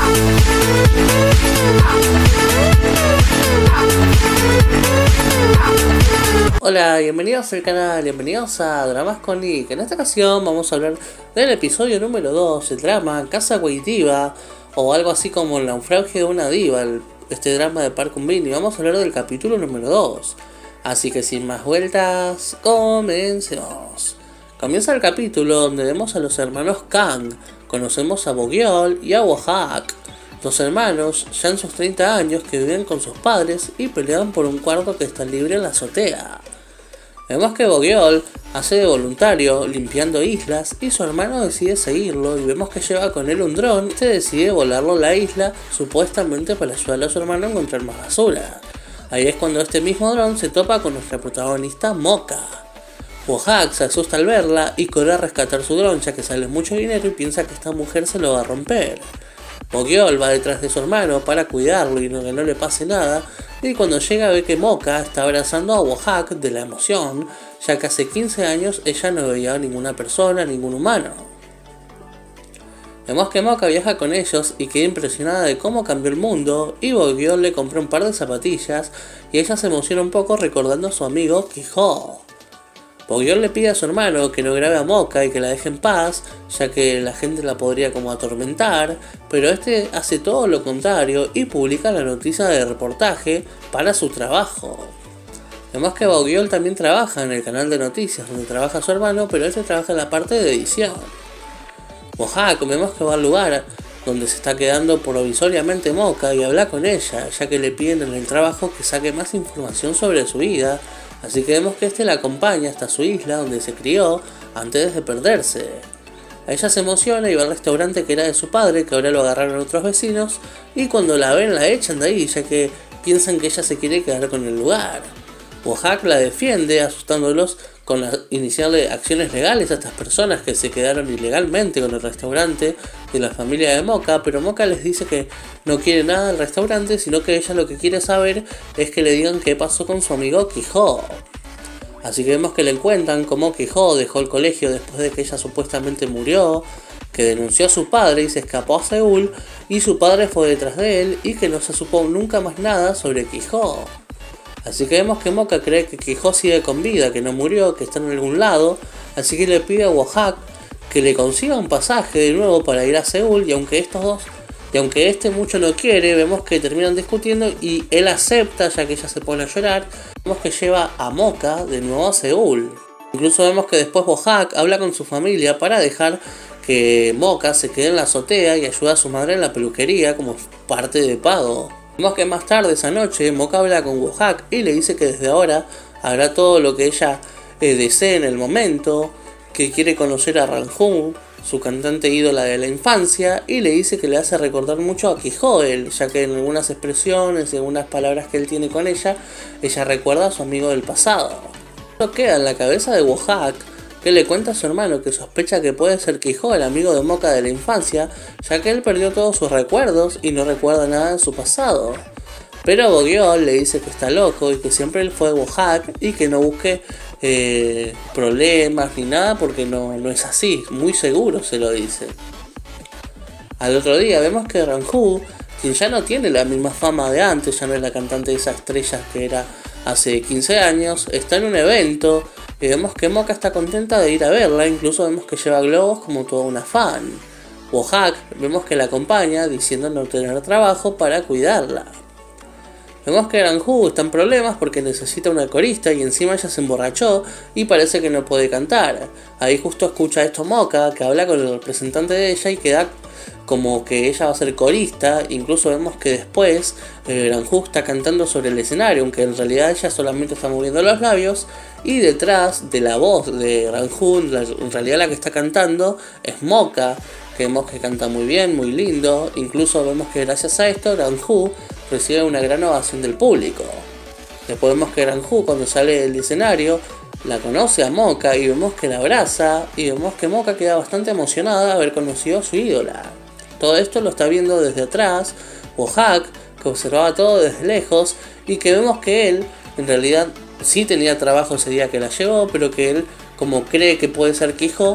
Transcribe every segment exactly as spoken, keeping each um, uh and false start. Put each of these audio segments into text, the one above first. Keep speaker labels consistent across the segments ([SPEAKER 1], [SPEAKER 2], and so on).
[SPEAKER 1] Hola, bienvenidos al canal, bienvenidos a Dramas con Nick. En esta ocasión vamos a hablar del episodio número dos, el drama Casa Waitiva, o algo así como el naufragio de una diva, el, este drama de Park Eun-bin, y vamos a hablar del capítulo número dos. Así que sin más vueltas, comencemos. Comienza el capítulo donde vemos a los hermanos Kang, conocemos a Bo-gyeol y a Wo-hak, dos hermanos ya en sus treinta años que viven con sus padres y pelean por un cuarto que está libre en la azotea. Vemos que Bo-gyeol hace de voluntario limpiando islas y su hermano decide seguirlo y vemos que lleva con él un dron. Este decide volarlo a la isla supuestamente para ayudar a su hermano a encontrar más basura. Ahí es cuando este mismo dron se topa con nuestra protagonista Moka. Wo-hak se asusta al verla y corre a rescatar su dron ya que sale mucho dinero y piensa que esta mujer se lo va a romper. Bo-gyeol va detrás de su hermano para cuidarlo y no, que no le pase nada, y cuando llega ve que Moka está abrazando a Wo-hak de la emoción, ya que hace quince años ella no veía a ninguna persona, ningún humano. Vemos que Moka viaja con ellos y queda impresionada de cómo cambió el mundo, y Bo-gyeol le compra un par de zapatillas y ella se emociona un poco recordando a su amigo Ki-ho. Bo-gyeol le pide a su hermano que no grabe a Moka y que la deje en paz, ya que la gente la podría como atormentar, pero este hace todo lo contrario y publica la noticia de reportaje para su trabajo. Vemos que Bo-gyeol también trabaja en el canal de noticias donde trabaja su hermano, pero este trabaja en la parte de edición. Wo-hak vemos que va al lugar donde se está quedando provisoriamente Moka y habla con ella, ya que le piden en el trabajo que saque más información sobre su vida. Así que vemos que este la acompaña hasta su isla donde se crió antes de perderse. A ella se emociona y va al restaurante que era de su padre, que ahora lo agarraron otros vecinos, y cuando la ven la echan de ahí ya que piensan que ella se quiere quedar con el lugar. Wo-hak la defiende asustándolos con la, iniciarle acciones legales a estas personas que se quedaron ilegalmente con el restaurante de la familia de Moka, pero Moka les dice que no quiere nada del restaurante, sino que ella lo que quiere saber es que le digan qué pasó con su amigo Ki-ho. Así que vemos que le cuentan cómo Ki-ho dejó el colegio después de que ella supuestamente murió, que denunció a su padre y se escapó a Seúl, y su padre fue detrás de él y que no se supo nunca más nada sobre Ki-ho. Así que vemos que Moka cree que Ki-ho sigue con vida, que no murió, que está en algún lado, así que le pide a Wo-hak que le consiga un pasaje de nuevo para ir a Seúl, y aunque estos dos, y aunque este mucho no quiere, vemos que terminan discutiendo y él acepta ya que ella se pone a llorar. Vemos que lleva a Moka de nuevo a Seúl. Incluso vemos que después Wo-hak habla con su familia para dejar que Moka se quede en la azotea y ayuda a su madre en la peluquería como parte de pago. Vemos que más tarde esa noche Moka habla con Wo-hak y le dice que desde ahora hará todo lo que ella eh, desee en el momento, que quiere conocer a Ranjung, su cantante ídola de la infancia, y le dice que le hace recordar mucho a Ki-ho, ya que en algunas expresiones y algunas palabras que él tiene con ella, ella recuerda a su amigo del pasado. Esto queda en la cabeza de Wo-hak, que le cuenta a su hermano que sospecha que puede ser Ki-ho el amigo de Moka de la infancia, ya que él perdió todos sus recuerdos y no recuerda nada de su pasado. Pero Bo-gyeol le dice que está loco y que siempre él fue Wo-hak y que no busque eh, problemas ni nada porque no, no es así, muy seguro se lo dice. Al otro día vemos que Ranjung, quien ya no tiene la misma fama de antes, ya no es la cantante de esa estrella que era hace quince años, está en un evento y vemos que Moka está contenta de ir a verla, incluso vemos que lleva globos como toda una fan. Wo-hak vemos que la acompaña diciendo no tener trabajo para cuidarla. Vemos que Ranjung está en problemas porque necesita una corista y encima ella se emborrachó y parece que no puede cantar. Ahí justo escucha esto Moka, que habla con el representante de ella y queda como que ella va a ser corista. Incluso vemos que después eh, Ranjung está cantando sobre el escenario, aunque en realidad ella solamente está moviendo los labios, y detrás de la voz de Ranjung, en realidad la que está cantando es Moka, que vemos que canta muy bien, muy lindo. Incluso vemos que gracias a esto Ranjung recibe una gran ovación del público. Después vemos que Ranjung, cuando sale del escenario, la conoce a Moka y vemos que la abraza, y vemos que Moka queda bastante emocionada de haber conocido a su ídola. Todo esto lo está viendo desde atrás Wo-hak, que observaba todo desde lejos, y que vemos que él en realidad sí tenía trabajo ese día que la llevó, pero que él, como cree que puede ser Ki-ho,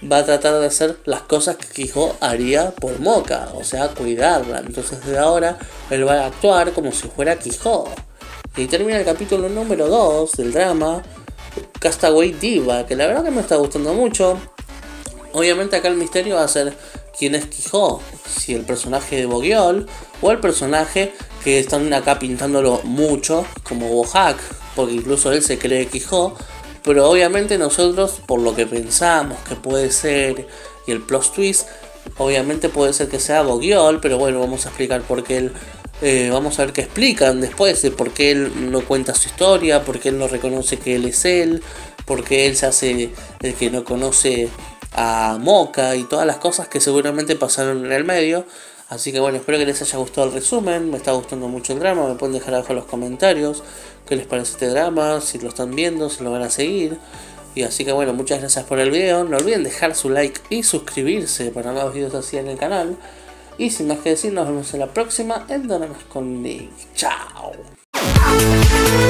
[SPEAKER 1] va a tratar de hacer las cosas que Kijo haría por Moka, o sea, cuidarla. Entonces desde ahora él va a actuar como si fuera Kijo. Y termina el capítulo número dos del drama Castaway Diva, que la verdad que me está gustando mucho. Obviamente acá el misterio va a ser quién es Kijo, si el personaje de Bogiol o el personaje que están acá pintándolo mucho como Bohak, porque incluso él se cree Kijo, pero obviamente nosotros por lo que pensamos que puede ser y el plot twist, obviamente puede ser que sea Bogiol, pero bueno, vamos a explicar por qué él, eh, vamos a ver qué explican después de por qué él no cuenta su historia, por qué él no reconoce que él es él, por qué él se hace el que no conoce a Moka y todas las cosas que seguramente pasaron en el medio. Así que bueno, espero que les haya gustado el resumen. Me está gustando mucho el drama. Me pueden dejar abajo en los comentarios qué les parece este drama, si lo están viendo, si lo van a seguir. Y así que bueno, muchas gracias por el video. No olviden dejar su like y suscribirse para más videos así en el canal. Y sin más que decir, nos vemos en la próxima en Dramas con Nick. Chao.